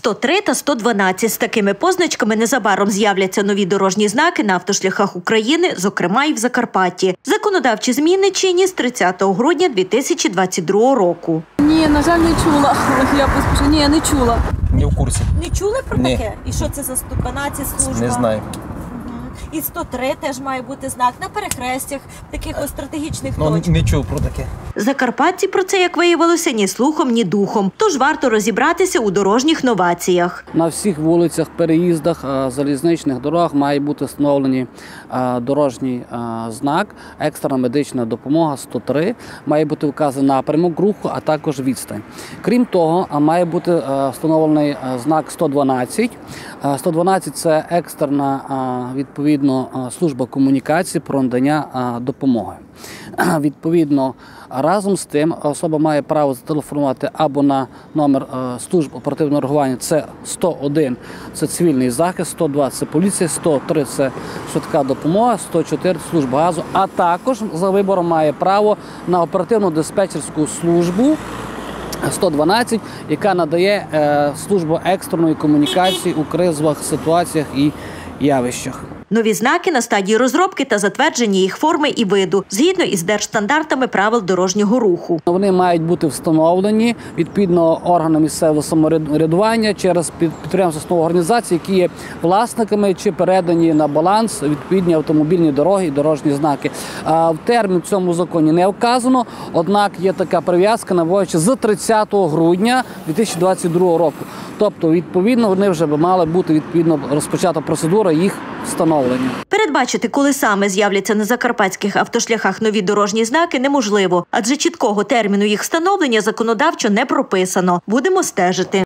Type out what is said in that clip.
103 та 112. З такими позначками незабаром з'являться нові дорожні знаки на автошляхах України, зокрема і в Закарпатті. Законодавчі зміни чинні з 30 грудня 2022 року. Ні, на жаль, не чула. Я поспішу. Ні, не чула. Не в курсі. Не чули про Ні. таке? І що це за 112 служба? Не знаю. І 103 теж має бути знак на перехрестях, таких ось стратегічних Ну, точок. не чув про таке. Закарпатці про це, як виявилося, ні слухом, ні духом. Тож варто розібратися у дорожніх новаціях. На всіх вулицях, переїздах, залізничних дорог має бути встановлений дорожній знак «Екстрена медична допомога 103». Має бути вказаний напрямок руху, а також відстань. Крім того, має бути встановлений знак 112. 112 – це екстрена, відповідно, служба комунікації про надання допомоги. Відповідно, разом з тим особа має право зателефонувати або на номер служб оперативного реагування, це 101 – це цивільний захист, 102 – це поліція, 103 – це швидка допомога, 104 – служба газу, а також за вибором має право на оперативну диспетчерську службу 112, яка надає службу екстреної комунікації у кризових ситуаціях і явищах. Нові знаки на стадії розробки та затвердження їх форми і виду, згідно із держстандартами правил дорожнього руху. Вони мають бути встановлені відповідно органами місцевого самоврядування через підприємства установи організації, які є власниками чи передані на баланс відповідні автомобільні дороги і дорожні знаки. В термін в цьому законі не вказано, однак є така прив'язка, наводячи з 30 грудня 2022 року. Тобто, відповідно, вони вже мали бути відповідно розпочата процедура їх встановлення. Передбачити, коли саме з'являться на закарпатських автошляхах нові дорожні знаки, неможливо, адже чіткого терміну їх встановлення законодавчо не прописано. Будемо стежити.